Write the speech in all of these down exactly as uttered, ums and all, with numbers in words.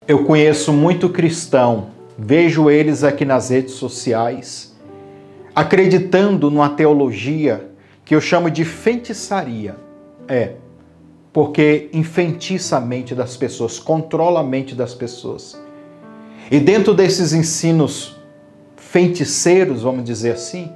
Eu conheço muito cristão, vejo eles aqui nas redes sociais, acreditando numa teologia que eu chamo de feitiçaria. É, porque enfeitiça a mente das pessoas, controla a mente das pessoas. E dentro desses ensinos feiticeiros, vamos dizer assim,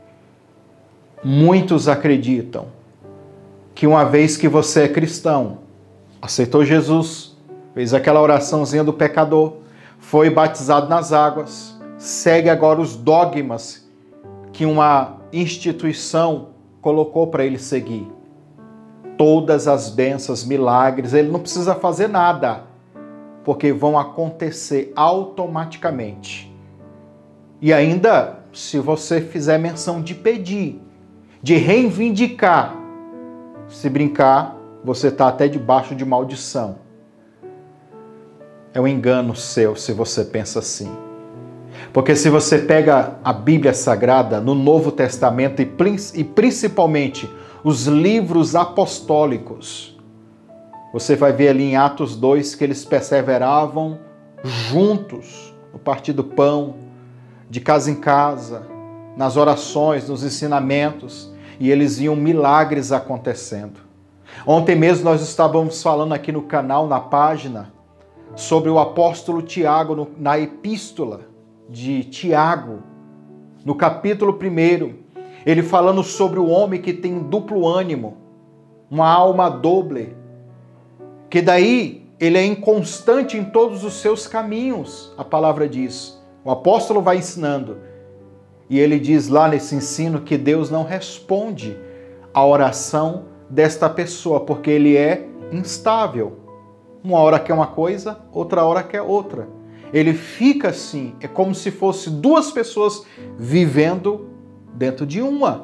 muitos acreditam que uma vez que você é cristão, aceitou Jesus, fez aquela oraçãozinha do pecador, foi batizado nas águas, segue agora os dogmas que uma instituição colocou para ele seguir. Todas as bênçãos, milagres, ele não precisa fazer nada, porque vão acontecer automaticamente. E ainda, se você fizer menção de pedir, de reivindicar, se brincar, você está até debaixo de maldição. É um engano seu se você pensa assim. Porque se você pega a Bíblia Sagrada no Novo Testamento e principalmente os livros apostólicos, você vai ver ali em Atos dois que eles perseveravam juntos no partir do pão, de casa em casa, nas orações, nos ensinamentos, e eles viam milagres acontecendo. Ontem mesmo nós estávamos falando aqui no canal, na página, sobre o apóstolo Tiago, no, na epístola de Tiago, no capítulo primeiro, ele falando sobre o homem que tem um duplo ânimo, uma alma doble, que daí ele é inconstante em todos os seus caminhos, a palavra diz. O apóstolo vai ensinando, e ele diz lá nesse ensino que Deus não responde à oração desta pessoa, porque ele é instável. Uma hora quer uma coisa, outra hora quer outra. Ele fica assim, é como se fosse duas pessoas vivendo dentro de uma.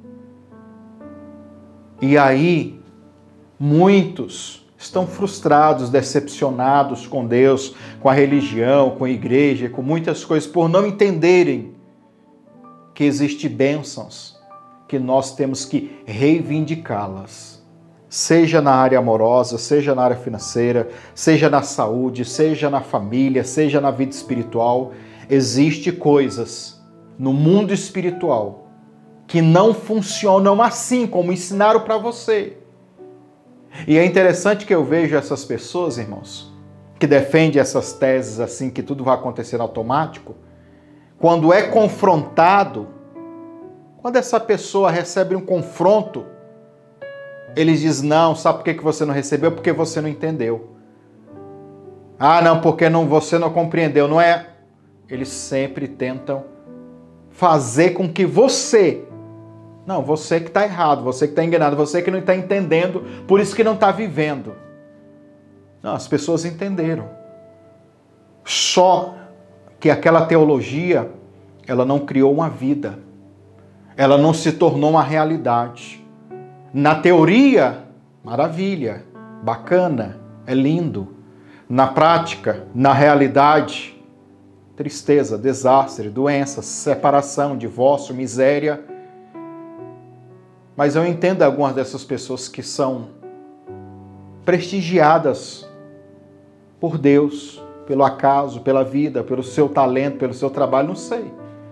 E aí, muitos estão frustrados, decepcionados com Deus, com a religião, com a igreja, com muitas coisas, por não entenderem que existem bênçãos, que nós temos que reivindicá-las. Seja na área amorosa, seja na área financeira, seja na saúde, seja na família, seja na vida espiritual, existem coisas no mundo espiritual que não funcionam assim como ensinaram para você. E é interessante que eu vejo essas pessoas, irmãos, que defendem essas teses assim, que tudo vai acontecer automático, quando é confrontado, quando essa pessoa recebe um confronto, eles dizem, não, sabe por que você não recebeu? Porque você não entendeu. Ah, não, porque não, você não compreendeu. Não é? Eles sempre tentam fazer com que você... Não, você que está errado, você que está enganado, você que não está entendendo, por isso que não está vivendo. Não, as pessoas entenderam. Só que aquela teologia, ela não criou uma vida. Ela não se tornou uma realidade. Na teoria, maravilha, bacana, é lindo. Na prática, na realidade, tristeza, desastre, doença, separação, divórcio, miséria. Mas eu entendo algumas dessas pessoas que são prestigiadas por Deus, pelo acaso, pela vida, pelo seu talento, pelo seu trabalho, não sei.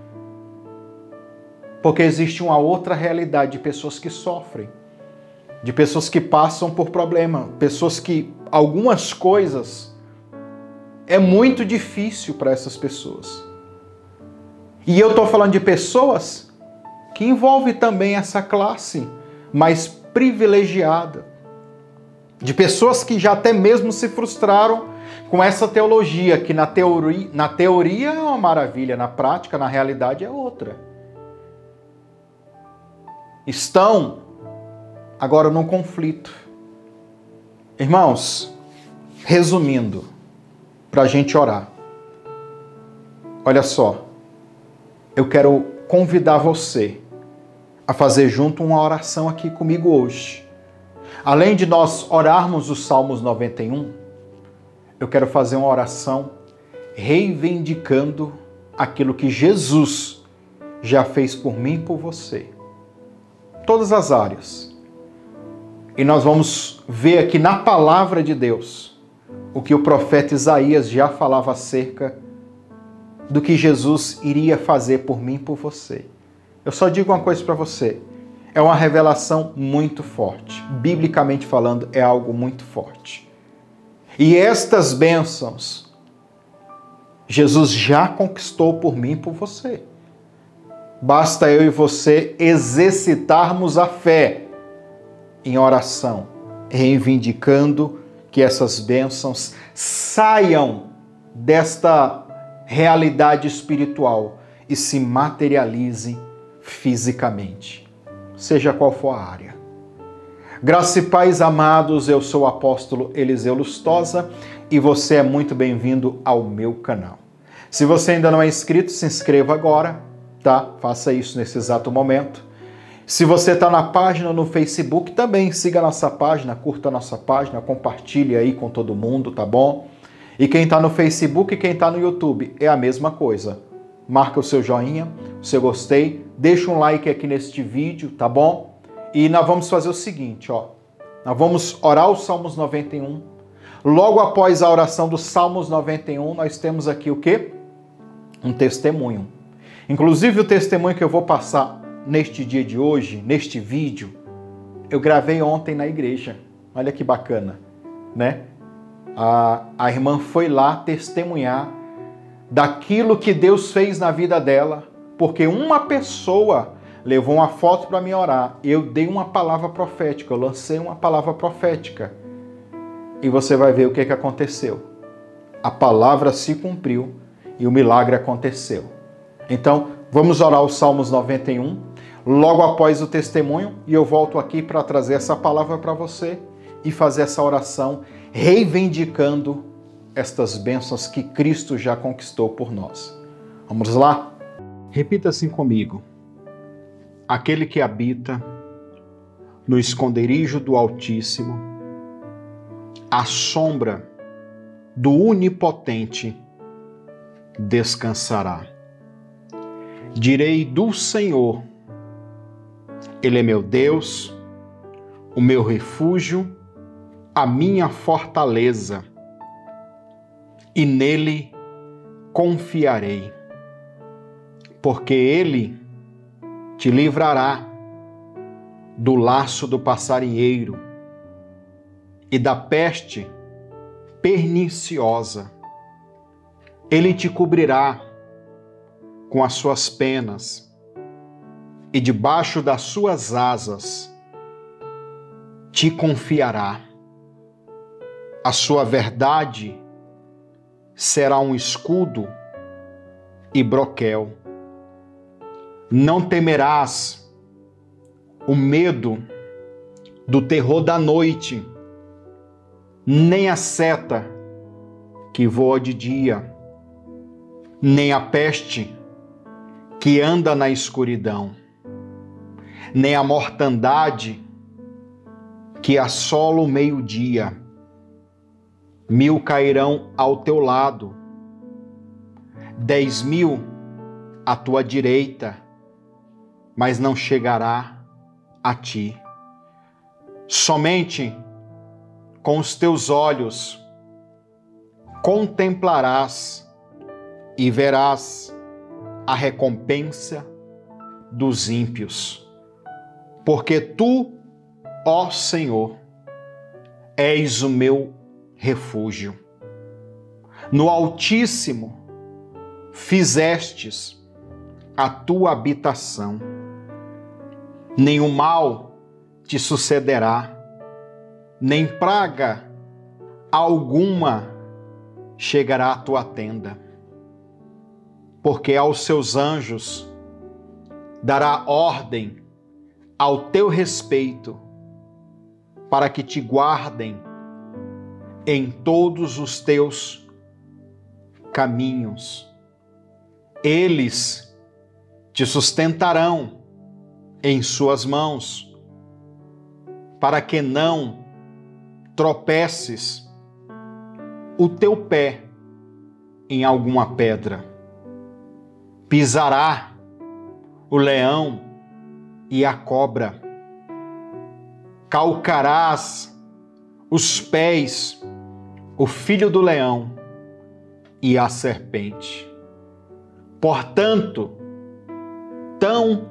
Porque existe uma outra realidade de pessoas que sofrem, de pessoas que passam por problema, pessoas que algumas coisas é muito difícil para essas pessoas. E eu estou falando de pessoas que envolvem também essa classe mais privilegiada, de pessoas que já até mesmo se frustraram com essa teologia, que na teoria, na teoria é uma maravilha, na prática, na realidade é outra. Estão agora num conflito. Irmãos, resumindo, para a gente orar. Olha só, eu quero convidar você a fazer junto uma oração aqui comigo hoje. Além de nós orarmos os Salmos noventa e um, eu quero fazer uma oração reivindicando aquilo que Jesus já fez por mim e por você. Todas as áreas. E nós vamos ver aqui na palavra de Deus o que o profeta Isaías já falava acerca do que Jesus iria fazer por mim e por você. Eu só digo uma coisa para você, é uma revelação muito forte. Biblicamente falando, é algo muito forte. E estas bênçãos, Jesus já conquistou por mim e por você. Basta eu e você exercitarmos a fé em oração, reivindicando que essas bênçãos saiam desta realidade espiritual e se materializem fisicamente, seja qual for a área. Graça e paz, amados, eu sou o apóstolo Eliseu Lustosa e você é muito bem-vindo ao meu canal. Se você ainda não é inscrito, se inscreva agora, tá? Faça isso nesse exato momento. Se você está na página no Facebook, também siga a nossa página, curta a nossa página, compartilhe aí com todo mundo, tá bom? E quem está no Facebook e quem está no YouTube, é a mesma coisa. Marca o seu joinha, o seu gostei, deixa um like aqui neste vídeo, tá bom? E nós vamos fazer o seguinte, ó. Nós vamos orar os Salmos noventa e um. Logo após a oração dos Salmos noventa e um, nós temos aqui o quê? Um testemunho. Inclusive o testemunho que eu vou passar neste dia de hoje, neste vídeo, eu gravei ontem na igreja. Olha que bacana, né? A, a irmã foi lá testemunhar daquilo que Deus fez na vida dela, porque uma pessoa levou uma foto para mim orar. Eu dei uma palavra profética, eu lancei uma palavra profética. E você vai ver o que, que aconteceu. A palavra se cumpriu e o milagre aconteceu. Então, vamos orar os Salmos noventa e um, logo após o testemunho, e eu volto aqui para trazer essa palavra para você e fazer essa oração reivindicando estas bênçãos que Cristo já conquistou por nós. Vamos lá? Repita assim comigo. Aquele que habita no esconderijo do Altíssimo, à sombra do Onipotente descansará. Direi do Senhor, Ele é meu Deus, o meu refúgio, a minha fortaleza, e nele confiarei, porque Ele te livrará do laço do passarinheiro e da peste perniciosa. Ele te cobrirá com as suas penas e debaixo das suas asas te confiará. A sua verdade será um escudo e broquel. Não temerás o medo do terror da noite, nem a seta que voa de dia, nem a peste que anda na escuridão, nem a mortandade que assola o meio-dia. Mil cairão ao teu lado, dez mil à tua direita, mas não chegará a ti. Somente com os teus olhos contemplarás e verás a recompensa dos ímpios. Porque tu, ó Senhor, és o meu refúgio. No Altíssimo fizestes a tua habitação. Nenhum mal te sucederá, nem praga alguma chegará à tua tenda. Porque aos seus anjos dará ordem ao teu respeito, para que te guardem em todos os teus caminhos. Eles te sustentarão em suas mãos, para que não tropeces o teu pé em alguma pedra. Pisará o leão e a cobra. Calcarás os pés o filho do leão e a serpente. Portanto, tão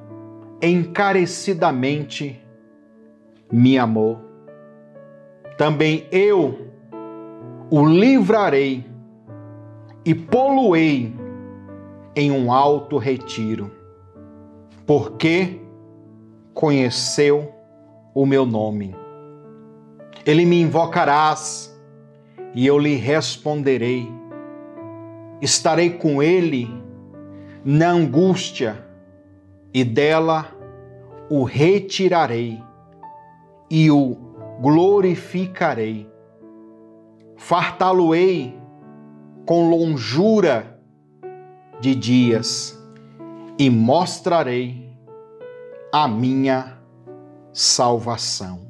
encarecidamente me amou, também eu o livrarei e pô-lo-ei em um alto retiro, porque conheceu o meu nome. Ele me invocarás e eu lhe responderei. Estarei com ele na angústia e dela o retirarei e o glorificarei. Fartá-lo-ei com longura de dias e mostrarei a minha salvação.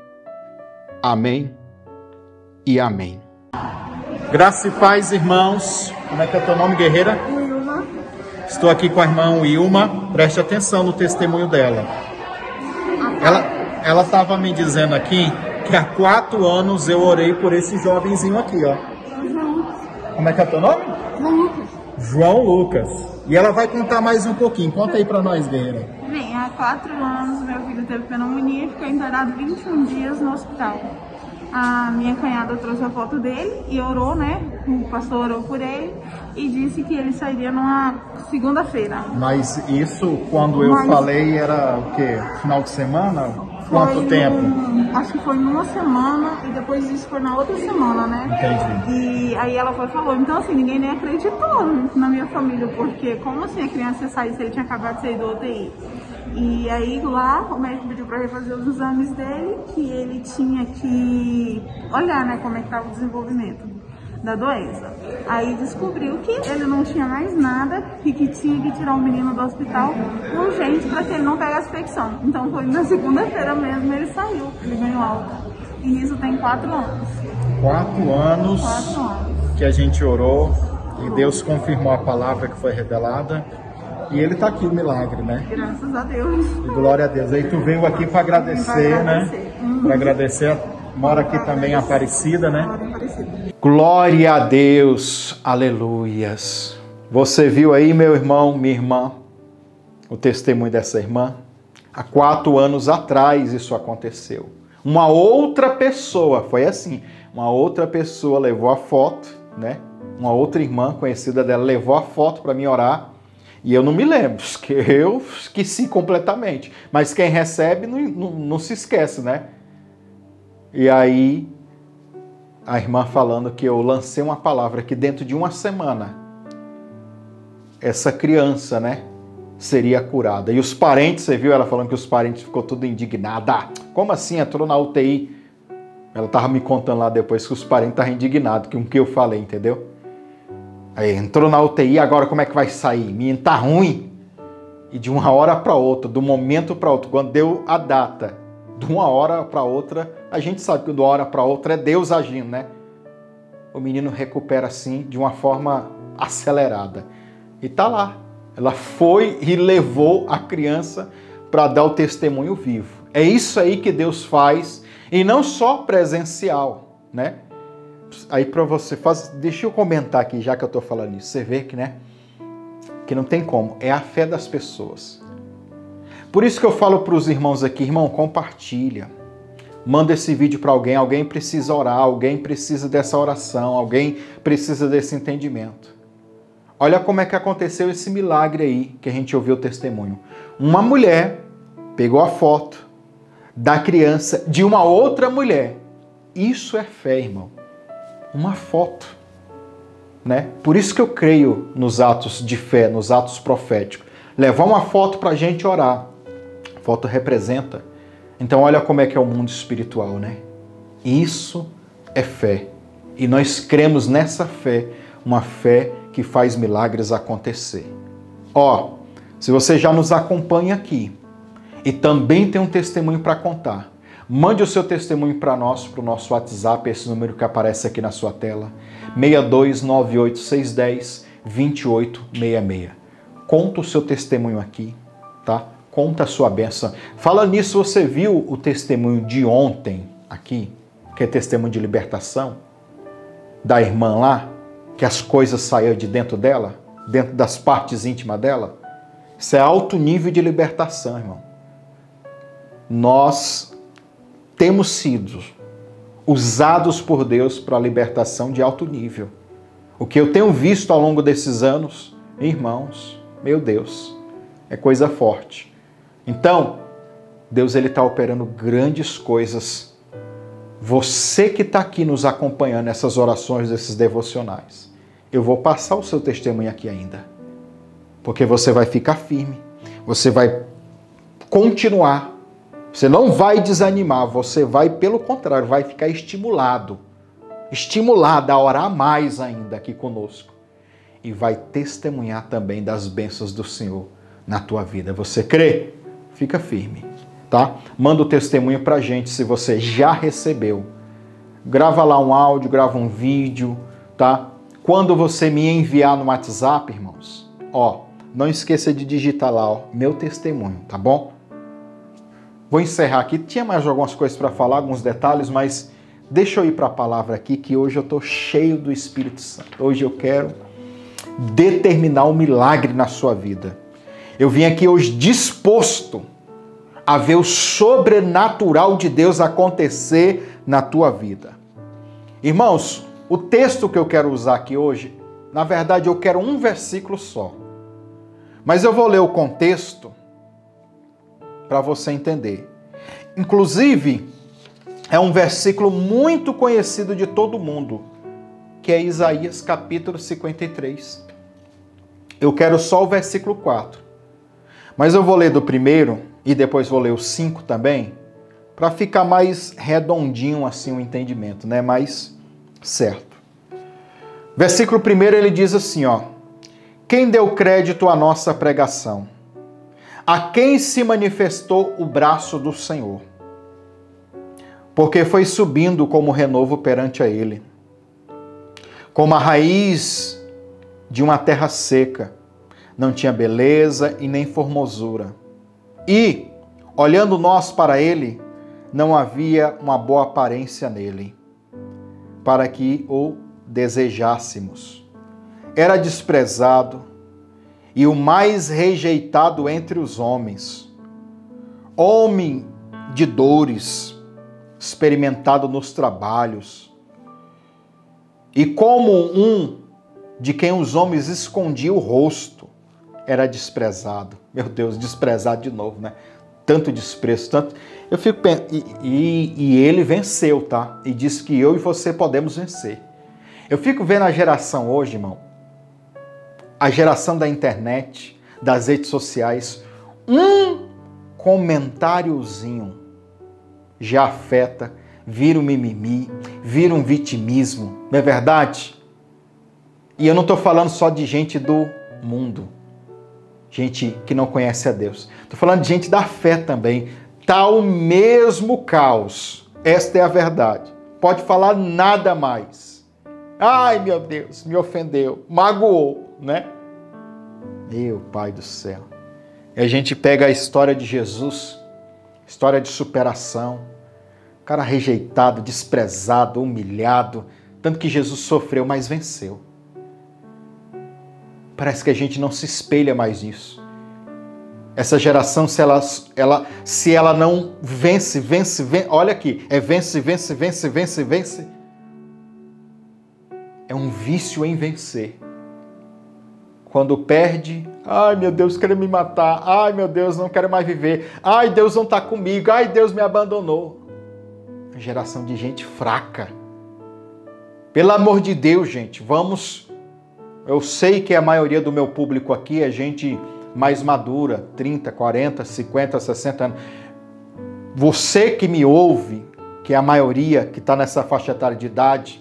Amém e amém. Graça e paz, irmãos. Como é que é o teu nome, guerreira? Wilma. Estou aqui com a irmã Wilma. Preste atenção no testemunho dela. Ela ela estava me dizendo aqui que há quatro anos eu orei por esse jovenzinho aqui, ó. João. Como é que é o teu nome? João Lucas. João Lucas. E ela vai contar mais um pouquinho. Conta aí pra nós, guerreira. Bem, há quatro anos meu filho teve pneumonia e ficou internado vinte e um dias no hospital. A minha cunhada trouxe a foto dele e orou, né? O pastor orou por ele e disse que ele sairia numa segunda-feira. Mas isso, quando eu Mas... falei, era o quê? Final de semana? Quanto Foi tempo? num- acho que foi numa semana e depois disso foi na outra semana, né? Entendi. E aí ela foi e falou, então assim, ninguém nem acreditou na minha família, porque como assim a criança ia sair se ele tinha acabado de sair do U T I? E aí lá o médico pediu para refazer os exames dele, que ele tinha que olhar, né, como é que estava o desenvolvimento da doença. Aí descobriu que ele não tinha mais nada e que tinha que tirar o menino do hospital urgente para que ele não pegasse infecção. Então foi na segunda-feira mesmo, ele saiu, ele ganhou alta. E isso tem quatro anos. Quatro anos Quatro anos. que a gente orou e Deus confirmou a palavra que foi revelada. E ele tá aqui, o milagre, né? Graças a Deus. E glória a Deus. Aí tu veio aqui para agradecer, Pra né? agradecer. Uhum. Para agradecer. Mora aqui também a Aparecida, né? Glória Aparecida. Glória a Deus, aleluias. Você viu aí, meu irmão, minha irmã, o testemunho dessa irmã? Há quatro anos atrás isso aconteceu. Uma outra pessoa, foi assim, uma outra pessoa levou a foto, né? Uma outra irmã conhecida dela levou a foto para mim orar. E eu não me lembro, que eu esqueci completamente. Mas quem recebe não, não, não se esquece, né? E aí, a irmã falando que eu lancei uma palavra que dentro de uma semana, essa criança, né, seria curada. E os parentes, você viu ela falando que os parentes ficou tudo indignada. Ah, como assim? Entrou na U T I. Ela tava me contando lá depois que os parentes estavam indignados com o que eu falei, entendeu? Aí entrou na U T I, agora como é que vai sair? Menino, tá ruim. E de uma hora para outra, do momento para outro, quando deu a data, de uma hora para outra, a gente sabe que de uma hora para outra é Deus agindo, né? O menino recupera assim, de uma forma acelerada. E tá lá. Ela foi e levou a criança para dar o testemunho vivo. É isso aí que Deus faz, e não só presencial, né? Aí para você fazer, deixa eu comentar aqui, já que eu tô falando isso, você vê que, né, que não tem como, é a fé das pessoas. Por isso que eu falo para os irmãos aqui, irmão, compartilha, manda esse vídeo para alguém, alguém precisa orar, alguém precisa dessa oração, alguém precisa desse entendimento. Olha como é que aconteceu esse milagre aí, que a gente ouviu o testemunho. Uma mulher pegou a foto da criança de uma outra mulher. Isso é fé, irmão. Uma foto, né? Por isso que eu creio nos atos de fé, nos atos proféticos. Levar uma foto para a gente orar. A foto representa. Então olha como é que é o mundo espiritual, né? Isso é fé. E nós cremos nessa fé, uma fé que faz milagres acontecer. Ó, se você já nos acompanha aqui e também tem um testemunho para contar, mande o seu testemunho para nós, para o nosso WhatsApp, esse número que aparece aqui na sua tela, seis dois nove oito seis um zero, dois oito seis seis. Conta o seu testemunho aqui, tá? Conta a sua bênção. Fala nisso, você viu o testemunho de ontem aqui, que é testemunho de libertação? da irmã lá, que as coisas saíam de dentro dela, dentro das partes íntimas dela? Isso é alto nível de libertação, irmão. Nós temos sido usados por Deus para a libertação de alto nível. O que eu tenho visto ao longo desses anos, irmãos, meu Deus, é coisa forte. Então, Deus ele está operando grandes coisas. Você que está aqui nos acompanhando nessas orações, esses devocionais, eu vou passar o seu testemunho aqui ainda. Porque você vai ficar firme, você vai continuar, você não vai desanimar, você vai, pelo contrário, vai ficar estimulado, estimulado a orar mais ainda aqui conosco. E vai testemunhar também das bênçãos do Senhor na tua vida. Você crê? Fica firme, tá? Manda o testemunho pra gente se você já recebeu. Grava lá um áudio, grava um vídeo, tá? Quando você me enviar no WhatsApp, irmãos, ó, não esqueça de digitar lá, ó, meu testemunho, tá bom? Vou encerrar aqui. Tinha mais algumas coisas para falar, alguns detalhes, mas deixa eu ir para a palavra aqui, que hoje eu tô cheio do Espírito Santo. Hoje eu quero determinar um milagre na sua vida. Eu vim aqui hoje disposto a ver o sobrenatural de Deus acontecer na tua vida. Irmãos, o texto que eu quero usar aqui hoje, na verdade eu quero um versículo só. Mas eu vou ler o contexto para você entender. Inclusive, é um versículo muito conhecido de todo mundo, que é Isaías capítulo cinquenta e três. Eu quero só o versículo quatro. Mas eu vou ler do primeiro e depois vou ler o cinco também, para ficar mais redondinho assim o entendimento, né? Mais certo. Versículo primeiro ele diz assim, ó: quem deu crédito à nossa pregação? A quem se manifestou o braço do Senhor? Porque foi subindo como renovo perante a ele, como a raiz de uma terra seca, não tinha beleza e nem formosura. E, olhando nós para ele, não havia uma boa aparência nele, para que o desejássemos. Era desprezado e o mais rejeitado entre os homens, homem de dores, experimentado nos trabalhos, e como um de quem os homens escondiam o rosto, era desprezado. Meu Deus, desprezado de novo, né? Tanto desprezo, tanto... Eu fico pensando... E, e, e ele venceu, tá? E disse que eu e você podemos vencer. Eu fico vendo a geração hoje, irmão, a geração da internet, das redes sociais, um comentáriozinho já afeta, vira um mimimi, vira um vitimismo, não é verdade? E eu não estou falando só de gente do mundo, gente que não conhece a Deus. Estou falando de gente da fé também. Tá o mesmo caos. Esta é a verdade. Pode falar nada mais. Ai, meu Deus, me ofendeu, magoou, né? Meu Pai do céu. E a gente pega a história de Jesus, história de superação, cara rejeitado, desprezado, humilhado, tanto que Jesus sofreu, mas venceu. Parece que a gente não se espelha mais nisso. Essa geração, se ela, ela, se ela não vence, vence, vence, olha aqui, é vence, vence, vence, vence, vence. É um vício em vencer. Quando perde, ai meu Deus, quero me matar, ai meu Deus, não quero mais viver, ai Deus não está comigo, ai Deus me abandonou. Uma geração de gente fraca. Pelo amor de Deus, gente, vamos... Eu sei que a maioria do meu público aqui é gente mais madura, trinta, quarenta, cinquenta, sessenta anos. Você que me ouve, que é a maioria que está nessa faixa etária de idade,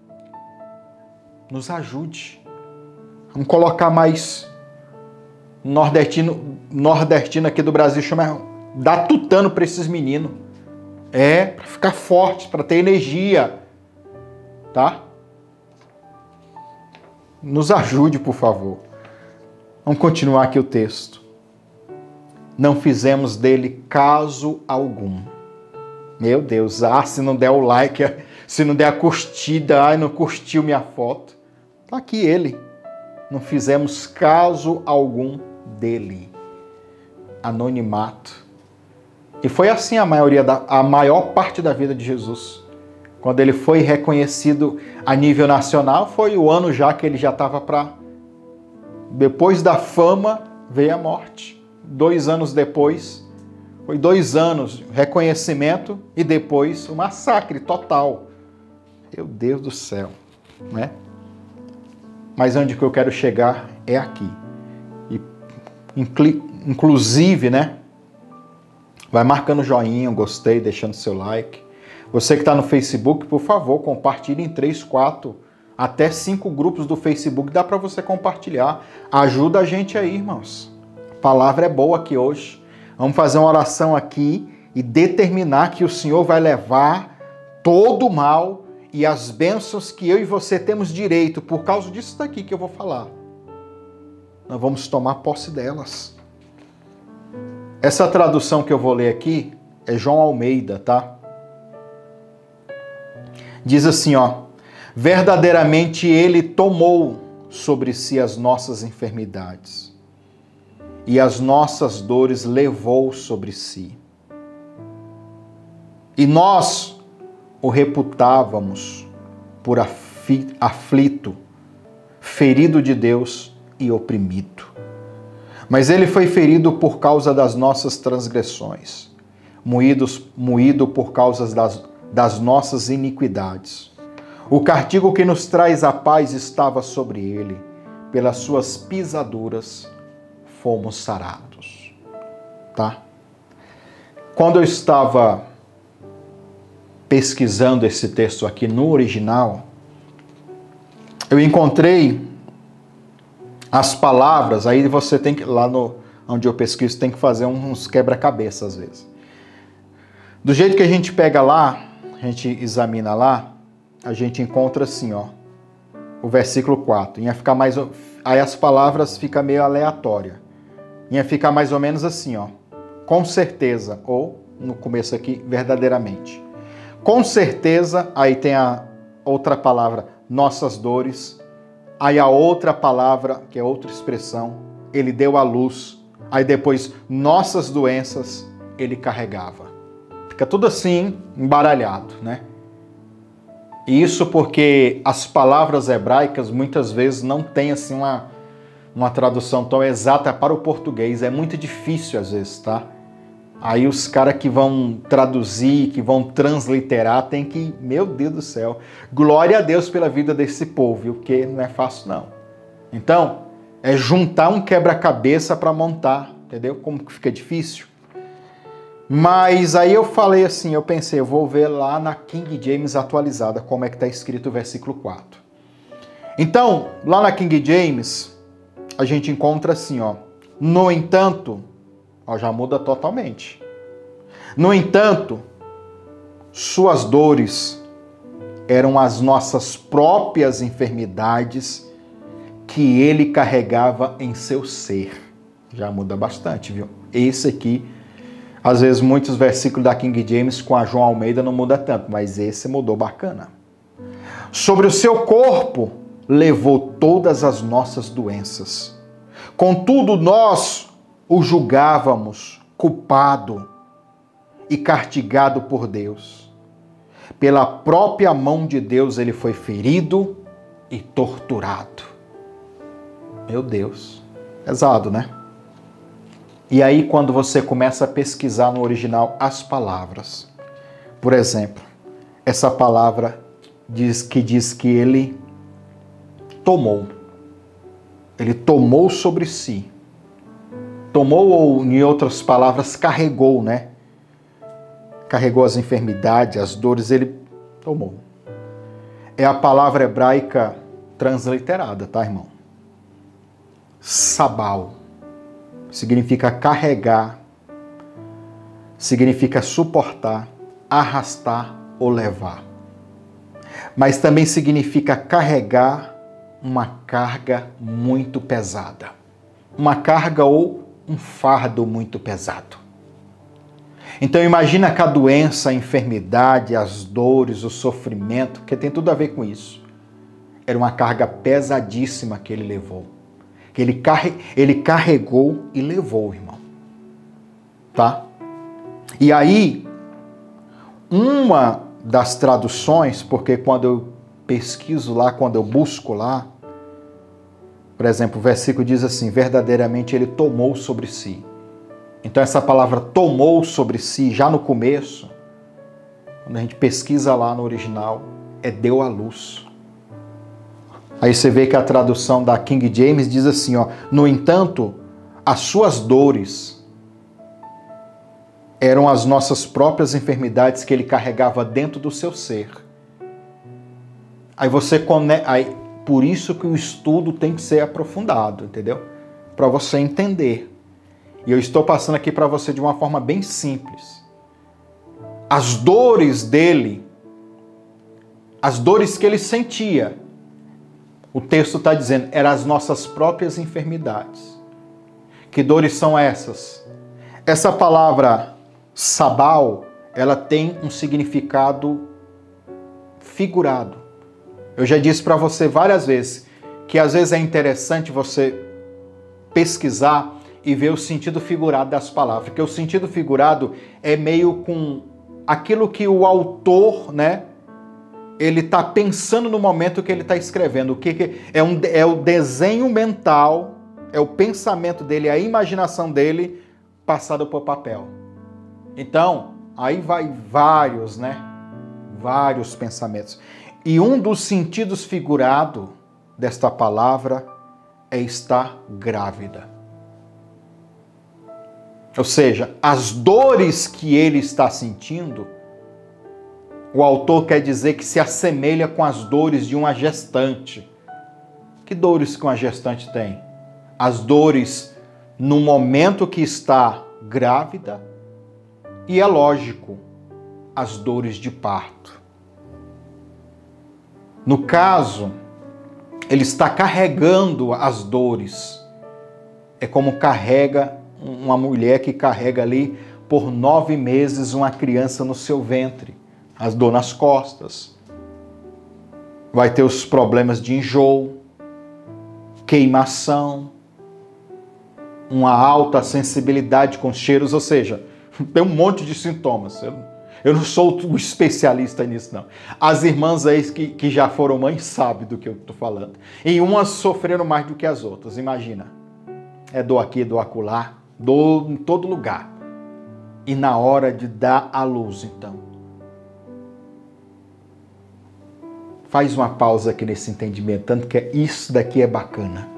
nos ajude. Vamos colocar mais nordestino, nordestino aqui do Brasil, chama, dá tutano para esses meninos. É, para ficar forte, para ter energia, tá? Nos ajude, por favor. Vamos continuar aqui o texto. Não fizemos dele caso algum. Meu Deus, ah, se não der o like, se não der a curtida, ai, não curtiu minha foto. Tá aqui ele. Não fizemos caso algum dele. Anonimato. E foi assim a maioria da, a maior parte da vida de Jesus. Quando ele foi reconhecido a nível nacional, foi o ano já que ele já estava para... Depois da fama, veio a morte. Dois anos depois, foi dois anos reconhecimento e depois o massacre total. Meu Deus do céu, né? Mas onde que eu quero chegar é aqui. E, inclusive, né? Vai marcando joinha, gostei, deixando seu like. Você que está no Facebook, por favor, compartilhe em três, quatro, até cinco grupos do Facebook. Dá para você compartilhar. Ajuda a gente aí, irmãos. A palavra é boa aqui hoje. Vamos fazer uma oração aqui e determinar que o Senhor vai levar todo o mal e as bênçãos que eu e você temos direito por causa disso daqui que eu vou falar. Nós vamos tomar posse delas. Essa tradução que eu vou ler aqui é João Almeida, tá? Diz assim, ó: verdadeiramente ele tomou sobre si as nossas enfermidades e as nossas dores levou sobre si. E nós o reputávamos por aflito, ferido de Deus e oprimido. Mas ele foi ferido por causa das nossas transgressões, moídos, moído por causa das, das nossas iniquidades. O castigo que nos traz a paz estava sobre ele, pelas suas pisaduras fomos sarados. Tá? Quando eu estava pesquisando esse texto aqui no original, eu encontrei as palavras, aí você tem que, lá no, onde eu pesquiso, tem que fazer uns quebra-cabeça às vezes. Do jeito que a gente pega lá, a gente examina lá, a gente encontra assim, ó, o versículo quatro. Ia ficar mais, aí as palavras ficam meio aleatória. Ia ficar mais ou menos assim, ó, com certeza, ou no começo aqui, verdadeiramente. Com certeza, aí tem a outra palavra, nossas dores. Aí a outra palavra, que é outra expressão, ele deu à luz. Aí depois, nossas doenças, ele carregava. Fica tudo assim, embaralhado, né? E isso porque as palavras hebraicas muitas vezes não têm assim uma, uma tradução tão exata para o português. É muito difícil às vezes, tá? Aí os caras que vão traduzir, que vão transliterar, tem que... Meu Deus do céu. Glória a Deus pela vida desse povo, viu? Porque não é fácil, não. Então, é juntar um quebra-cabeça para montar, entendeu? Como que fica difícil. Mas aí eu falei assim, eu pensei, eu vou ver lá na King James atualizada, como é que está escrito o versículo quatro. Então, lá na King James, a gente encontra assim, ó. No entanto... Ó, já muda totalmente. No entanto, suas dores eram as nossas próprias enfermidades que ele carregava em seu ser. Já muda bastante, viu? Esse aqui, às vezes muitos versículos da King James com a João Almeida não muda tanto, mas esse mudou bacana. Sobre o seu corpo levou todas as nossas doenças. Contudo, nós o julgávamos culpado e castigado por Deus. Pela própria mão de Deus ele foi ferido e torturado. Meu Deus, pesado, né? E aí quando você começa a pesquisar no original as palavras, por exemplo, essa palavra diz que diz que ele tomou. Ele tomou sobre si. Tomou, ou em outras palavras, carregou, né? Carregou as enfermidades, as dores, ele tomou. É a palavra hebraica transliterada, tá, irmão? Sabal. Significa carregar, significa suportar, arrastar ou levar. Mas também significa carregar uma carga muito pesada. Uma carga ou um fardo muito pesado. Então imagina que a doença, a enfermidade, as dores, o sofrimento, que tem tudo a ver com isso. Era uma carga pesadíssima que ele levou. Que ele, carre... ele carregou e levou, irmão. Tá? E aí, uma das traduções, porque quando eu pesquiso lá, quando eu busco lá, por exemplo, o versículo diz assim, verdadeiramente ele tomou sobre si. Então essa palavra tomou sobre si, já no começo, quando a gente pesquisa lá no original, é deu à luz. Aí você vê que a tradução da King James diz assim, ó, no entanto, as suas dores eram as nossas próprias enfermidades que ele carregava dentro do seu ser. Aí você conecta, aí, por isso que o estudo tem que ser aprofundado, entendeu? Para você entender. E eu estou passando aqui para você de uma forma bem simples. As dores dele, as dores que ele sentia, o texto está dizendo, eram as nossas próprias enfermidades. Que dores são essas? Essa palavra sabal, ela tem um significado figurado. Eu já disse para você várias vezes que às vezes é interessante você pesquisar e ver o sentido figurado das palavras, porque o sentido figurado é meio com aquilo que o autor, né, ele está pensando no momento que ele está escrevendo. O que, que é, um, é o desenho mental, é o pensamento dele, a imaginação dele passado por papel. Então, aí vai vários, né, vários pensamentos. E um dos sentidos figurados desta palavra é estar grávida. Ou seja, as dores que ele está sentindo, o autor quer dizer que se assemelha com as dores de uma gestante. Que dores que uma gestante tem? As dores no momento que está grávida e, é lógico, as dores de parto. No caso, ele está carregando as dores. É como carrega uma mulher que carrega ali por nove meses uma criança no seu ventre. As dor nas costas. Vai ter os problemas de enjoo, queimação, uma alta sensibilidade com cheiros, ou seja, tem um monte de sintomas. Eu, eu não sou o especialista nisso, não. As irmãs aí que, que já foram mães sabem do que eu estou falando. E umas sofreram mais do que as outras, imagina. É dor aqui, dor acolá, dor em todo lugar. E na hora de dar à luz, então. Faz uma pausa aqui nesse entendimento, tanto que isso daqui é bacana.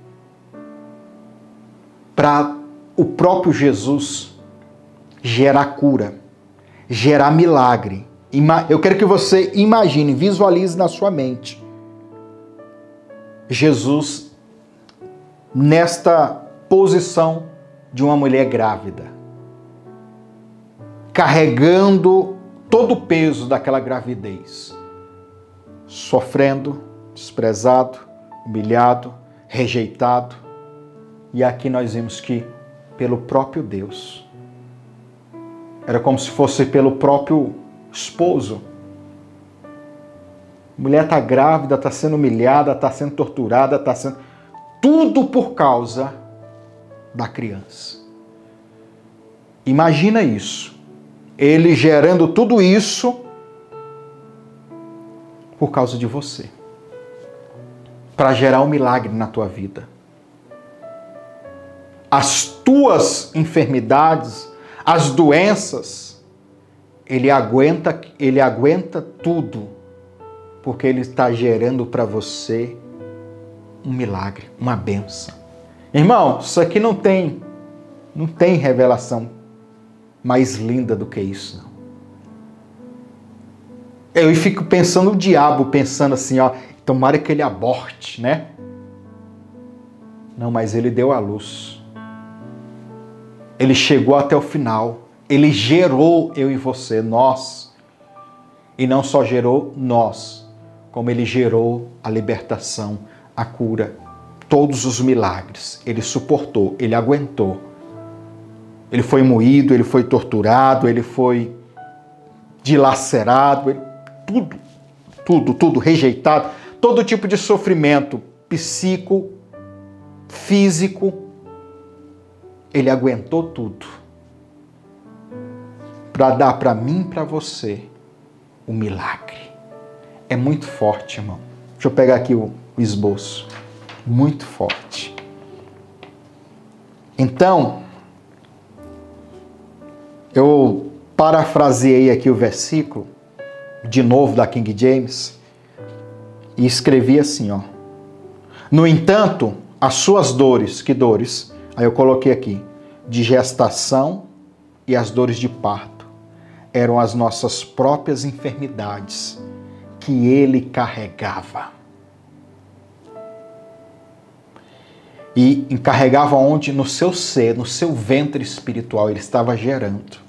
Para o próprio Jesus gerar cura, gerar milagre. Eu quero que você imagine, visualize na sua mente Jesus nesta posição de uma mulher grávida, carregando todo o peso daquela gravidez, sofrendo, desprezado, humilhado, rejeitado. E aqui nós vimos que pelo próprio Deus, era como se fosse pelo próprio esposo. A mulher está grávida, está sendo humilhada, está sendo torturada, está sendo... Tudo por causa da criança. Imagina isso. Ele gerando tudo isso por causa de você. Para gerar um milagre na tua vida. As tuas enfermidades, as doenças, ele aguenta, ele aguenta tudo, porque ele está gerando para você um milagre, uma bênção. Irmão, isso aqui não tem, não tem revelação mais linda do que isso, não. Eu fico pensando o diabo, pensando assim, ó, tomara que ele aborte, né? Não, mas ele deu a luz. Ele chegou até o final. Ele gerou eu e você, nós. E não só gerou nós, como ele gerou a libertação, a cura, todos os milagres. Ele suportou, ele aguentou. Ele foi moído, ele foi torturado, ele foi dilacerado, ele, tudo, tudo, tudo rejeitado, todo tipo de sofrimento psíquico, físico, ele aguentou tudo para dar para mim e para você o milagre. É muito forte, irmão. Deixa eu pegar aqui o, o esboço. Muito forte. Então, eu parafraseei aqui o versículo, de novo da King James, e escrevi assim, ó. No entanto, as suas dores, que dores? Aí eu coloquei aqui, de gestação e as dores de parto, eram as nossas próprias enfermidades que ele carregava. E encarregava onde? No seu ser, no seu ventre espiritual, ele estava gerando.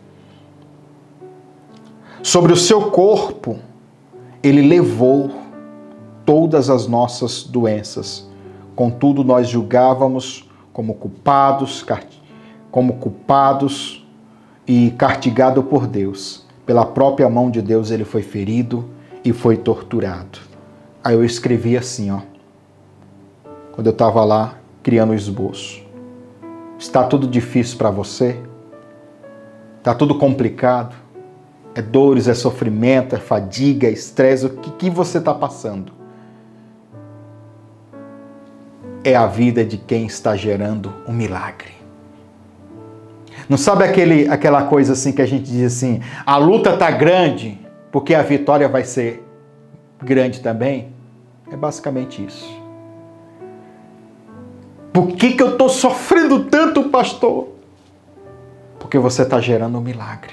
Sobre o seu corpo, ele levou todas as nossas doenças. Contudo, nós julgávamos como culpados, como culpados e castigado por Deus. Pela própria mão de Deus ele foi ferido e foi torturado. Aí eu escrevi assim, ó, quando eu estava lá criando o esboço. Está tudo difícil para você? Está tudo complicado? É dores, é sofrimento, é fadiga, é estresse, o que, que você está passando? É a vida de quem está gerando um milagre. Não sabe aquele, aquela coisa assim que a gente diz assim, a luta está grande, porque a vitória vai ser grande também? É basicamente isso. Por que que eu estou sofrendo tanto, pastor? Porque você está gerando um milagre.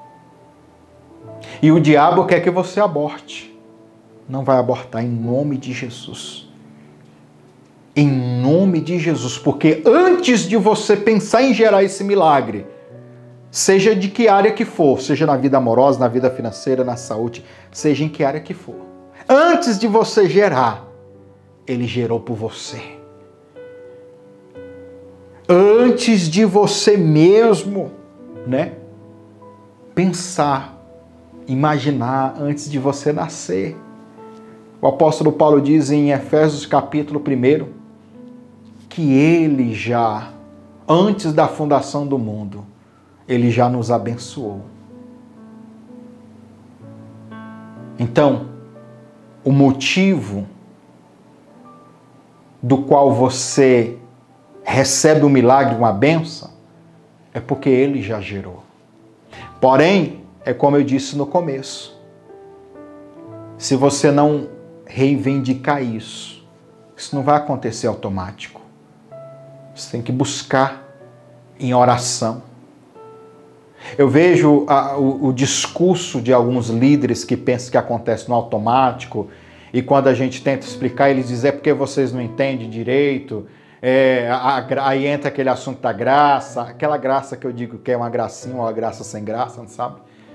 E o diabo quer que você aborte. Não vai abortar em nome de Jesus. Em nome de Jesus. Porque antes de você pensar em gerar esse milagre, seja de que área que for, seja na vida amorosa, na vida financeira, na saúde, seja em que área que for, antes de você gerar, ele gerou por você. Antes de você mesmo, né, pensar, imaginar, antes de você nascer. O apóstolo Paulo diz em Efésios capítulo primeiro, que ele já, antes da fundação do mundo, ele já nos abençoou. Então, o motivo do qual você recebe um milagre, uma bênção, é porque ele já gerou. Porém, é como eu disse no começo, se você não reivindicar isso, isso não vai acontecer automático. Você tem que buscar em oração. Eu vejo a, o, o discurso de alguns líderes que pensam que acontece no automático, e quando a gente tenta explicar, eles dizem, é porque vocês não entendem direito, é, a, a, aí entra aquele assunto da graça, aquela graça que eu digo que é uma gracinha ou uma graça sem graça, não sabe?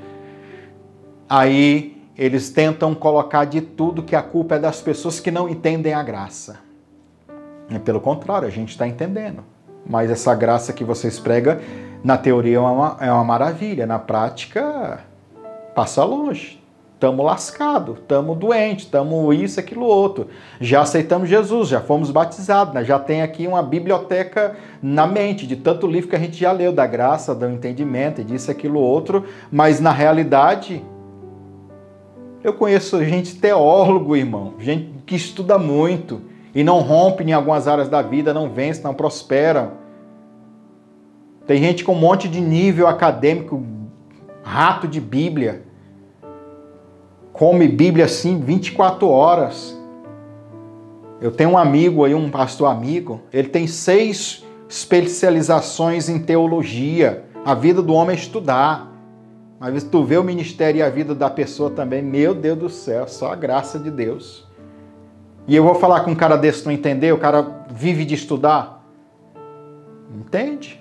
Aí eles tentam colocar de tudo que a culpa é das pessoas que não entendem a graça. E pelo contrário, a gente está entendendo. Mas essa graça que vocês pregam, na teoria é uma, é uma maravilha, na prática passa longe. Estamos lascados, estamos doentes, estamos isso, aquilo, outro. Já aceitamos Jesus, já fomos batizados, né? Já tem aqui uma biblioteca na mente de tanto livro que a gente já leu, da graça, do entendimento, disso, aquilo, outro. Mas na realidade, eu conheço gente teólogo, irmão, gente que estuda muito e não rompe em algumas áreas da vida, não vence, não prospera. Tem gente com um monte de nível acadêmico, rato de Bíblia, come Bíblia assim vinte e quatro horas. Eu tenho um amigo aí, um pastor amigo, ele tem seis especializações em teologia. A vida do homem é estudar. Mas se tu vê o ministério e a vida da pessoa também, meu Deus do céu, só a graça de Deus. E eu vou falar com um cara desse não entender, o cara vive de estudar. Entende?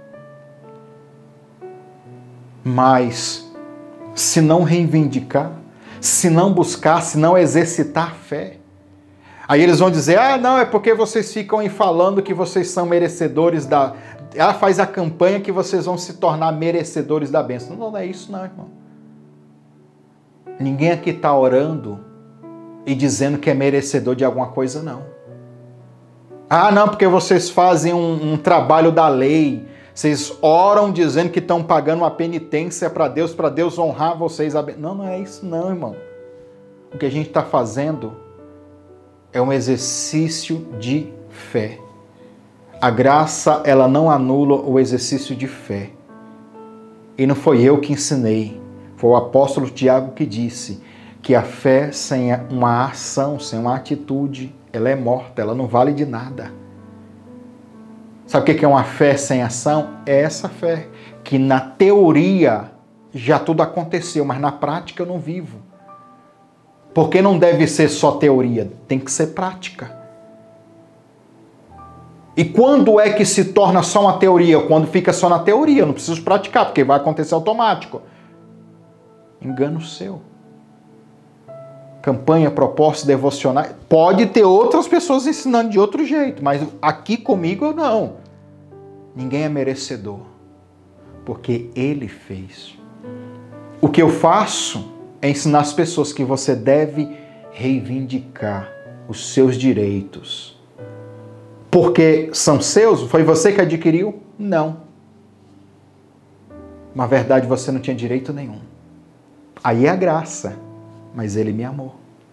Mas, se não reivindicar, se não buscar, se não exercitar a fé, Aí eles vão dizer, ah, não, é porque vocês ficam aí falando que vocês são merecedores da... Ah, faz a campanha que vocês vão se tornar merecedores da bênção. Não, não é isso não, irmão. Ninguém aqui está orando e dizendo que é merecedor de alguma coisa, não. Ah, não, porque vocês fazem um, um trabalho da lei. Vocês oram dizendo que estão pagando uma penitência para Deus, para Deus honrar vocês. Não, não é isso não, irmão. O que a gente está fazendo é um exercício de fé. A graça, ela não anula o exercício de fé. E não foi eu que ensinei. Foi o apóstolo Tiago que disse que a fé sem uma ação, sem uma atitude, ela é morta, ela não vale de nada. Sabe o que é uma fé sem ação? É essa fé, que na teoria já tudo aconteceu, mas na prática eu não vivo. Porque não deve ser só teoria, tem que ser prática. E quando é que se torna só uma teoria? Quando fica só na teoria, eu não preciso praticar, porque vai acontecer automático. Engano seu. Campanha, propósito, devocionais. Pode ter outras pessoas ensinando de outro jeito, mas aqui comigo não. Ninguém é merecedor, porque Ele fez. O que eu faço é ensinar as pessoas que você deve reivindicar os seus direitos. Porque são seus? Foi você que adquiriu? Não. Na verdade, você não tinha direito nenhum. Aí é a graça, mas Ele me amou.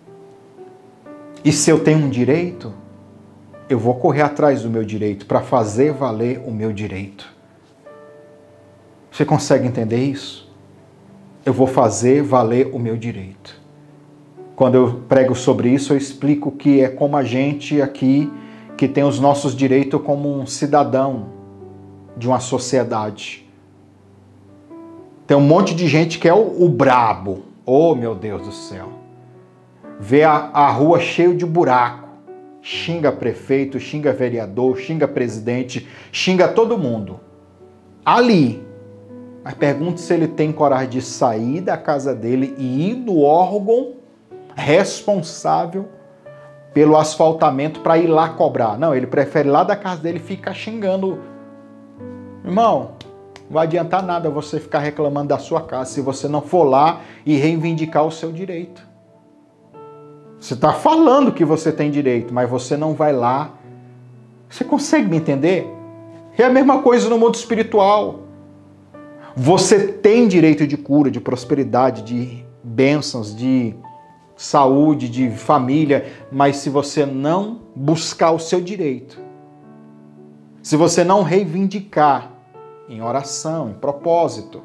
E se eu tenho um direito, eu vou correr atrás do meu direito para fazer valer o meu direito. Você consegue entender isso? Eu vou fazer valer o meu direito. Quando eu prego sobre isso, eu explico que é como a gente aqui, que tem os nossos direitos como um cidadão de uma sociedade. Tem um monte de gente que é o, o brabo. Oh, meu Deus do céu. Vê a, a rua cheia de buraco. Xinga prefeito, xinga vereador, xinga presidente, xinga todo mundo. Ali. Mas pergunto se ele tem coragem de sair da casa dele e ir no órgão responsável pelo asfaltamento para ir lá cobrar. Não, ele prefere lá da casa dele ficar xingando. Irmão, não vai adiantar nada você ficar reclamando da sua casa se você não for lá e reivindicar o seu direito. Você está falando que você tem direito, mas você não vai lá. Você consegue me entender? É a mesma coisa no mundo espiritual. Você tem direito de cura, de prosperidade, de bênçãos, de saúde, de família, mas se você não buscar o seu direito, se você não reivindicar em oração, em propósito,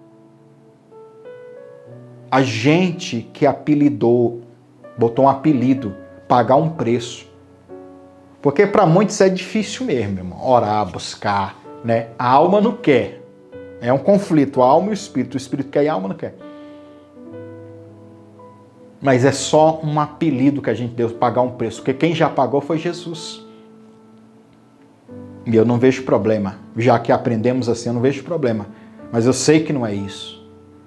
a gente que apelidou, botou um apelido, pagar um preço. Porque para muitos é difícil mesmo, irmão, orar, buscar, né? A alma não quer. É um conflito, a alma e o espírito. O espírito quer e a alma não quer. Mas é só um apelido que a gente deu, pagar um preço. Porque quem já pagou foi Jesus. E eu não vejo problema. Já que aprendemos assim, eu não vejo problema. Mas eu sei que não é isso.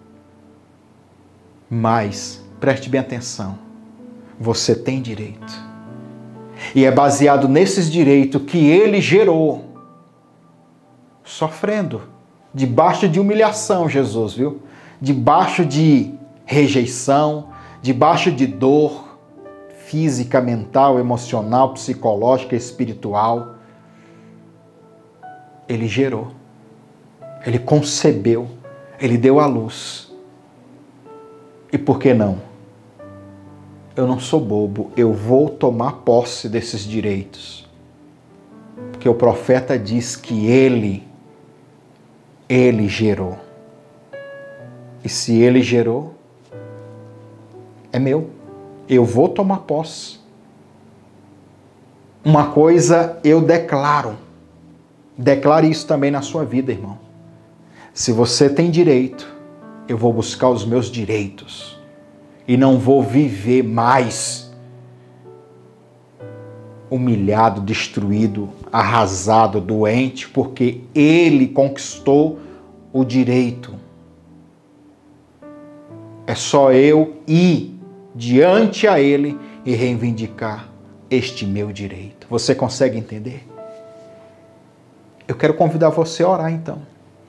Mas, preste bem atenção. Você tem direito. E é baseado nesses direitos que Ele gerou. Sofrendo. Debaixo de humilhação, Jesus, viu? Debaixo de rejeição, debaixo de dor física, mental, emocional, psicológica, espiritual. Ele gerou, Ele concebeu, Ele deu à luz. E por que não? Eu não sou bobo, eu vou tomar posse desses direitos. Porque o profeta diz que Ele Ele gerou. E se Ele gerou, é meu. Eu vou tomar posse. Uma coisa eu declaro. Declare isso também na sua vida, irmão. Se você tem direito, eu vou buscar os meus direitos. E não vou viver mais humilhado, destruído, arrasado, doente, porque Ele conquistou o direito. É só eu ir diante a Ele e reivindicar este meu direito. Você consegue entender? Eu quero convidar você a orar então.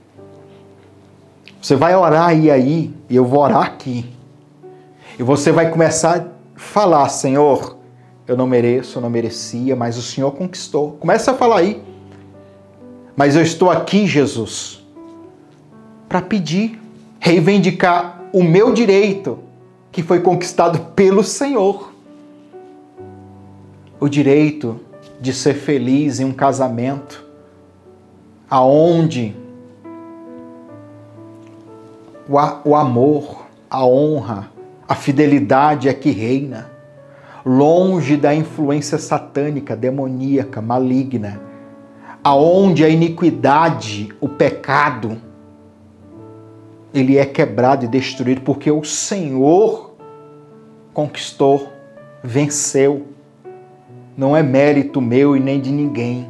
Você vai orar aí, aí, e eu vou orar aqui. E você vai começar a falar, Senhor, eu não mereço, eu não merecia, mas o Senhor conquistou. Começa a falar aí. Mas eu estou aqui, Jesus, para pedir, reivindicar o meu direito que foi conquistado pelo Senhor. O direito de ser feliz em um casamento, aonde o amor, a honra, a fidelidade é que reina, longe da influência satânica, demoníaca, maligna, aonde a iniquidade, o pecado, ele é quebrado e destruído porque o Senhor conquistou, venceu. Não é mérito meu e nem de ninguém.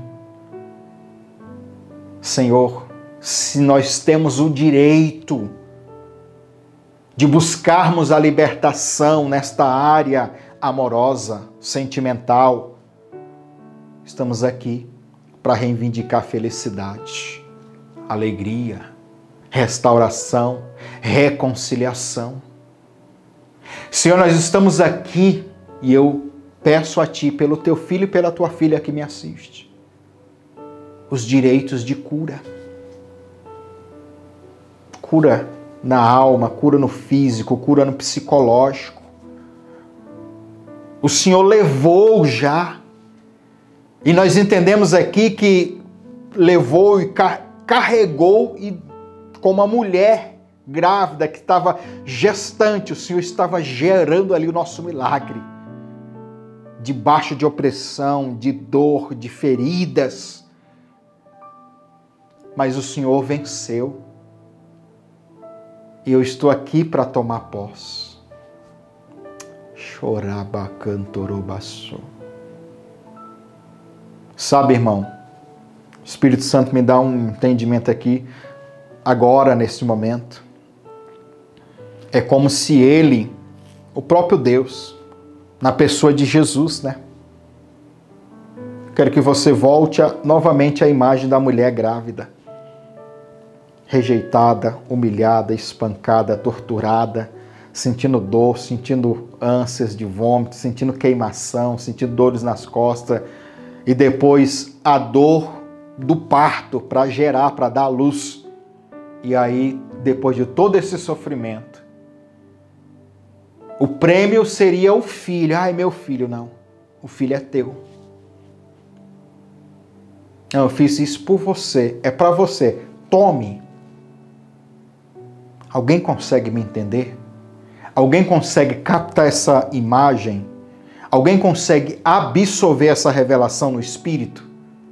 Senhor, se nós temos o direito de buscarmos a libertação nesta área amorosa, sentimental, estamos aqui para reivindicar felicidade, alegria, restauração, reconciliação. Senhor, nós estamos aqui e eu peço a Ti, pelo Teu filho e pela Tua filha que me assiste, os direitos de cura. Cura na alma, cura no físico, cura no psicológico. O Senhor levou já. E nós entendemos aqui que levou e carregou e como uma mulher grávida que estava gestante, o Senhor estava gerando ali o nosso milagre. Debaixo de opressão, de dor, de feridas. Mas o Senhor venceu. E eu estou aqui para tomar posse. Chorabacantorobaço. Sabe, irmão, o Espírito Santo me dá um entendimento aqui, agora, nesse momento. É como se Ele, o próprio Deus, na pessoa de Jesus, né? Quero que você volte a, novamente à imagem da mulher grávida. Rejeitada, humilhada, espancada, torturada, sentindo dor, sentindo ânsias de vômito, sentindo queimação, sentindo dores nas costas, e depois a dor do parto para gerar, para dar luz. E aí, depois de todo esse sofrimento, o prêmio seria o filho. Ai, meu filho, não. O filho é teu. Não, eu fiz isso por você. É para você. Tome. Alguém consegue me entender? Alguém consegue captar essa imagem? Alguém consegue absorver essa revelação no Espírito?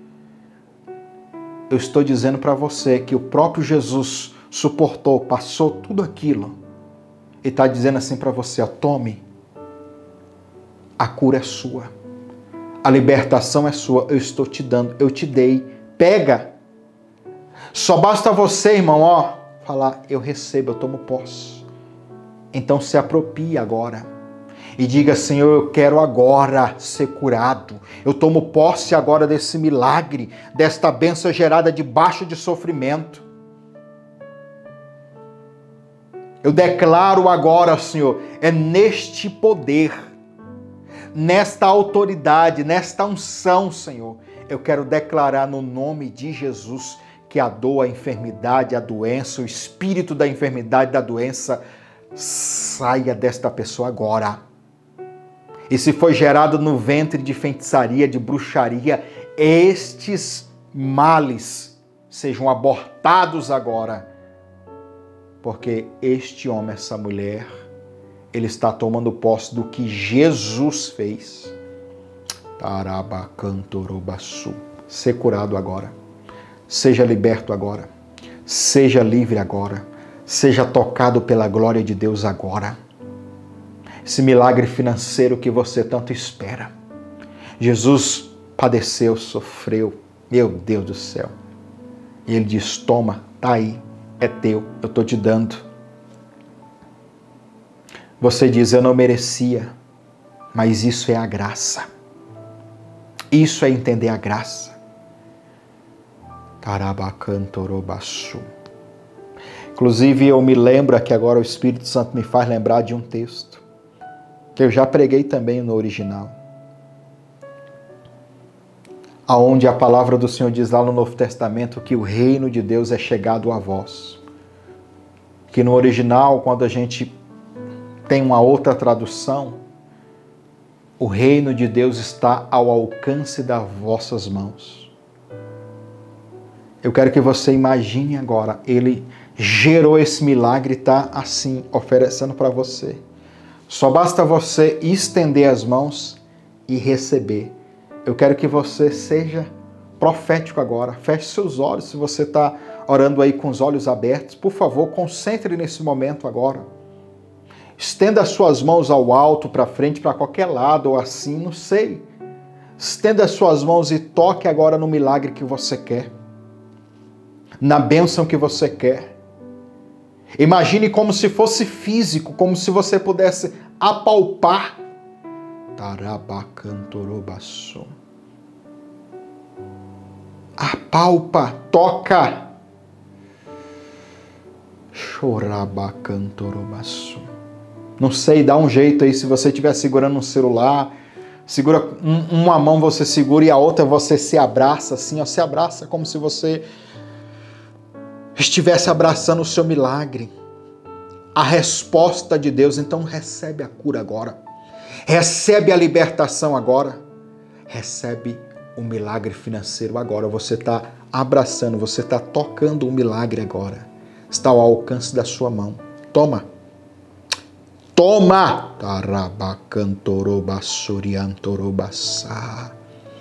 Eu estou dizendo para você que o próprio Jesus suportou, passou tudo aquilo. E está dizendo assim para você, ó, tome. A cura é sua. A libertação é sua. Eu estou te dando, eu te dei. Pega. Só basta você, irmão, ó, falar, eu recebo, eu tomo posse. Então se aproprie agora. E diga, Senhor, eu quero agora ser curado. Eu tomo posse agora desse milagre, desta bênção gerada debaixo de sofrimento. Eu declaro agora, Senhor, é neste poder, nesta autoridade, nesta unção, Senhor, eu quero declarar no nome de Jesus que a dor, a enfermidade, a doença, o espírito da enfermidade, da doença, saia desta pessoa agora. E se foi gerado no ventre de feitiçaria, de bruxaria, estes males sejam abortados agora. Porque este homem, essa mulher, ele está tomando posse do que Jesus fez. Tarabacantorobaçu. Ser curado agora. Seja liberto agora. Seja livre agora. Seja tocado pela glória de Deus agora. Esse milagre financeiro que você tanto espera. Jesus padeceu, sofreu. Meu Deus do céu. E ele diz, toma, tá aí, é teu, eu estou te dando. Você diz, eu não merecia, mas isso é a graça. Isso é entender a graça. Tarabacantorobaçu. Inclusive, eu me lembro aqui agora, o Espírito Santo me faz lembrar de um texto que eu já preguei também no original, aonde a palavra do Senhor diz lá no Novo Testamento que o reino de Deus é chegado a vós. Que no original, quando a gente tem uma outra tradução, o reino de Deus está ao alcance das vossas mãos. Eu quero que você imagine agora, ele gerou esse milagre e está assim, oferecendo para você. Só basta você estender as mãos e receber. Eu quero que você seja profético agora. Feche seus olhos. Se você está orando aí com os olhos abertos, por favor, concentre nesse momento agora. Estenda as suas mãos ao alto, para frente, para qualquer lado, ou assim, não sei. Estenda as suas mãos e toque agora no milagre que você quer. Na bênção que você quer. Imagine como se fosse físico, como se você pudesse apalpar. Tarabacantorobaçu. Apalpa, toca. Chorabacantorobaçu. Não sei, dá um jeito aí, se você estiver segurando um celular, segura um, uma mão você segura e a outra você se abraça assim, ó, se abraça como se você estivesse abraçando o seu milagre, a resposta de Deus. Então recebe a cura agora, recebe a libertação agora, recebe o milagre financeiro agora. Você está abraçando, você está tocando o milagre agora, está ao alcance da sua mão. Toma, toma! Tarabacantorobassuriantorobassá,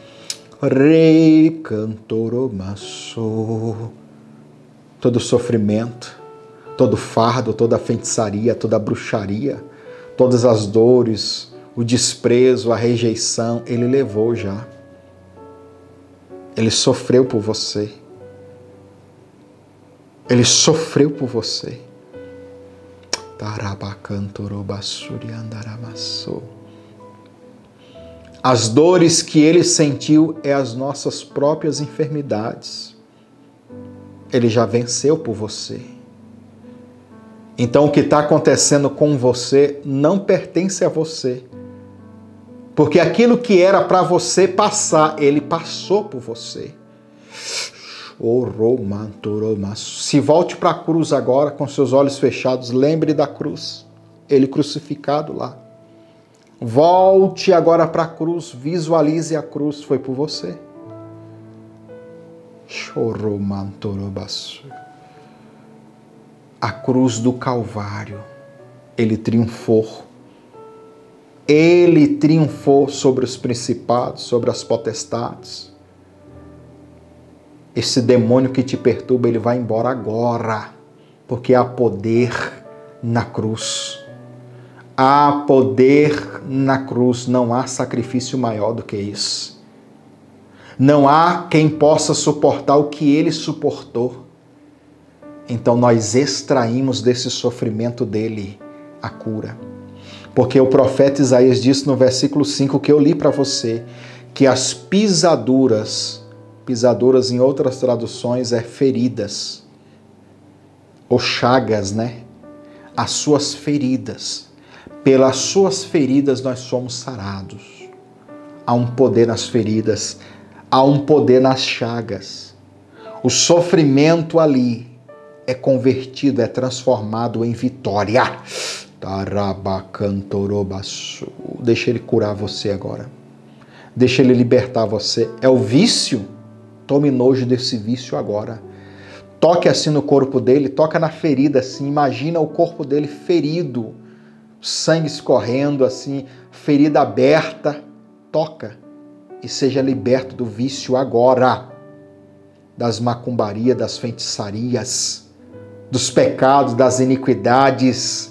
recantoromassô. Todo sofrimento, todo fardo, toda feitiçaria, toda bruxaria, todas as dores, o desprezo, a rejeição, ele levou já. Ele sofreu por você. Ele sofreu por você. As dores que ele sentiu é as nossas próprias enfermidades. Ele já venceu por você. Então o que está acontecendo com você não pertence a você. Porque aquilo que era para você passar, ele passou por você. Se volte para a cruz agora, com seus olhos fechados, lembre da cruz. Ele crucificado lá. Volte agora para a cruz, visualize a cruz, foi por você. A cruz do Calvário, ele triunfou. Ele triunfou sobre os principados, sobre as potestades. Esse demônio que te perturba, ele vai embora agora, porque há poder na cruz. Há poder na cruz, não há sacrifício maior do que isso. Não há quem possa suportar o que ele suportou. Então nós extraímos desse sofrimento dele a cura. Porque o profeta Isaías disse no versículo cinco que eu li para você, que as pisaduras, pisaduras em outras traduções é feridas, ou chagas, né? As suas feridas. Pelas suas feridas nós somos sarados. Há um poder nas feridas. Há um poder nas chagas. O sofrimento ali é convertido, é transformado em vitória. Tarabacantorobaçu. Deixa ele curar você agora. Deixa ele libertar você. É o vício? Tome nojo desse vício agora. Toque assim no corpo dele, toca na ferida assim. Imagina o corpo dele ferido, sangue escorrendo assim, ferida aberta. Toca. E seja liberto do vício agora, das macumbarias, das feitiçarias, dos pecados, das iniquidades.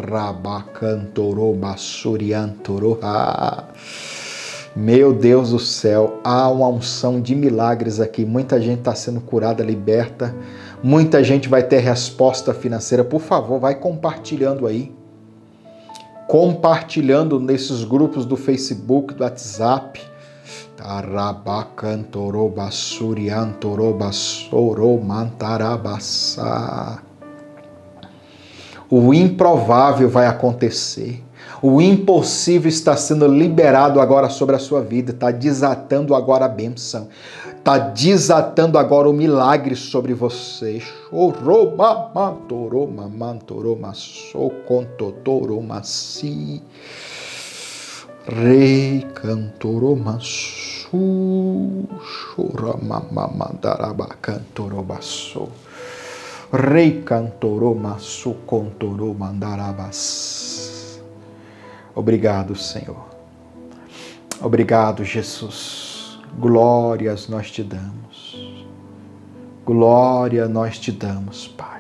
Rabacantorobassuriantoro. Ah, meu Deus do céu, há uma unção de milagres aqui. Muita gente está sendo curada, liberta. Muita gente vai ter resposta financeira. Por favor, vai compartilhando aí. Compartilhando nesses grupos do Facebook, do WhatsApp. O improvável vai acontecer. O impossível está sendo liberado agora sobre a sua vida. Está desatando agora a bênção. Está desatando agora o milagre sobre você. Rei cantoromaçu, choramamamandaraba cantorobaçu. Rei cantoromaçu, contoromandarabas. Obrigado, Senhor. Obrigado, Jesus. Glórias nós te damos. Glória nós te damos, Pai.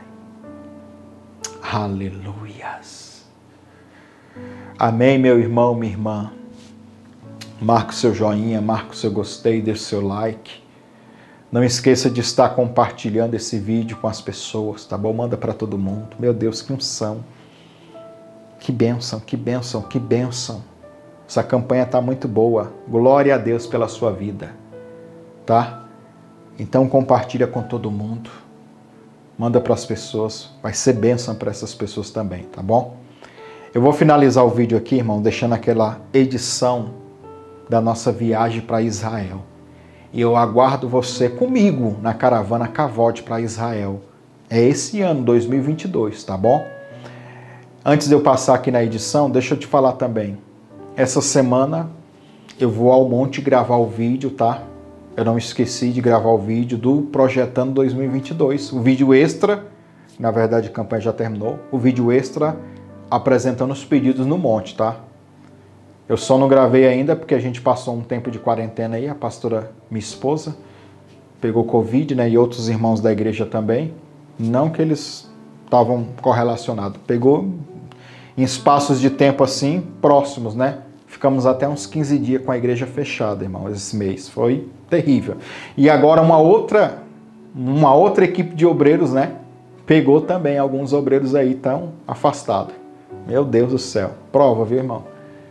Aleluias. Amém, meu irmão, minha irmã. Marca o seu joinha, marca o seu gostei, deixa o seu like. Não esqueça de estar compartilhando esse vídeo com as pessoas, tá bom? Manda para todo mundo. Meu Deus, que unção. Que bênção, que bênção, que bênção. Essa campanha está muito boa. Glória a Deus pela sua vida, tá? Então compartilha com todo mundo. Manda para as pessoas. Vai ser bênção para essas pessoas também, tá bom? Eu vou finalizar o vídeo aqui, irmão, deixando aquela edição da nossa viagem para Israel. E eu aguardo você comigo na caravana Kavod para Israel. É esse ano, dois mil e vinte e dois, tá bom? Antes de eu passar aqui na edição, deixa eu te falar também. Essa semana eu vou ao monte gravar o vídeo, tá? Eu não esqueci de gravar o vídeo do Projetando dois mil e vinte e dois. O vídeo extra, na verdade a campanha já terminou, o vídeo extra apresentando os pedidos no monte, tá? Eu só não gravei ainda porque a gente passou um tempo de quarentena aí, a pastora, minha esposa, pegou Covid, né? E outros irmãos da igreja também. Não que eles estavam correlacionados. Pegou em espaços de tempo assim, próximos, né? Ficamos até uns quinze dias com a igreja fechada, irmão, esse mês. Foi terrível. E agora uma outra, uma outra equipe de obreiros, né? Pegou também, alguns obreiros aí estão afastados. Meu Deus do céu. Prova, viu, irmão?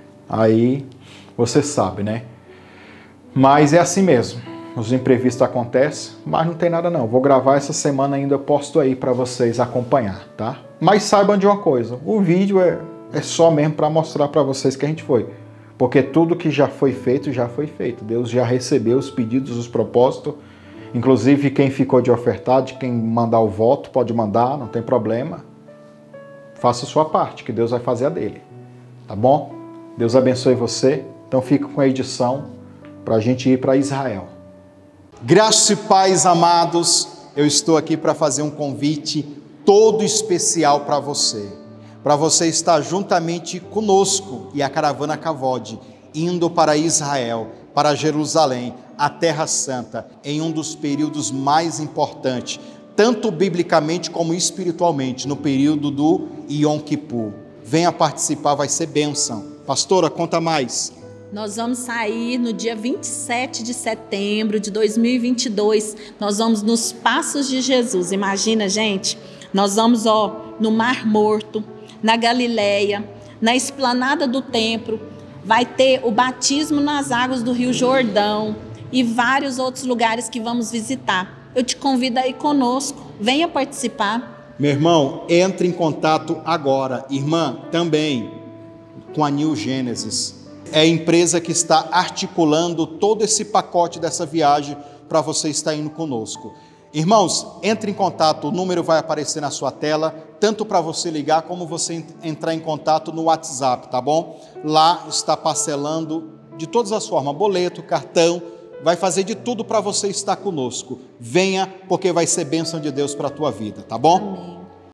Aí você sabe, né? Mas é assim mesmo. Os imprevistos acontecem, mas não tem nada não. Vou gravar essa semana ainda, eu posto aí para vocês acompanhar, tá? Mas saibam de uma coisa, o vídeo é, é só mesmo para mostrar para vocês que a gente foi. Porque tudo que já foi feito, já foi feito. Deus já recebeu os pedidos, os propósitos. Inclusive quem ficou de ofertar, de quem mandar o voto, pode mandar, não tem problema. Faça a sua parte, que Deus vai fazer a dele. Tá bom? Deus abençoe você. Então fica com a edição para a gente ir para Israel. Graça e paz, amados. Eu estou aqui para fazer um convite todo especial para você. Para você estar juntamente conosco e a caravana Kavod, indo para Israel, para Jerusalém, a Terra Santa, em um dos períodos mais importantes, tanto biblicamente como espiritualmente, no período do Yom Kippur. Venha participar, vai ser bênção. Pastora, conta mais. Nós vamos sair no dia vinte e sete de setembro de dois mil e vinte e dois. Nós vamos nos Passos de Jesus. Imagina, gente, nós vamos ó, no Mar Morto, na Galileia, na esplanada do templo. Vai ter o batismo nas águas do Rio Jordão e vários outros lugares que vamos visitar. Eu te convido a ir conosco. Venha participar. Meu irmão, entre em contato agora. Irmã, também com a New Genesis. É a empresa que está articulando todo esse pacote dessa viagem para você estar indo conosco. Irmãos, entre em contato, o número vai aparecer na sua tela, tanto para você ligar como você entrar em contato no WhatsApp, tá bom? Lá está parcelando de todas as formas, boleto, cartão, vai fazer de tudo para você estar conosco. Venha, porque vai ser bênção de Deus para a tua vida, tá bom? Amém.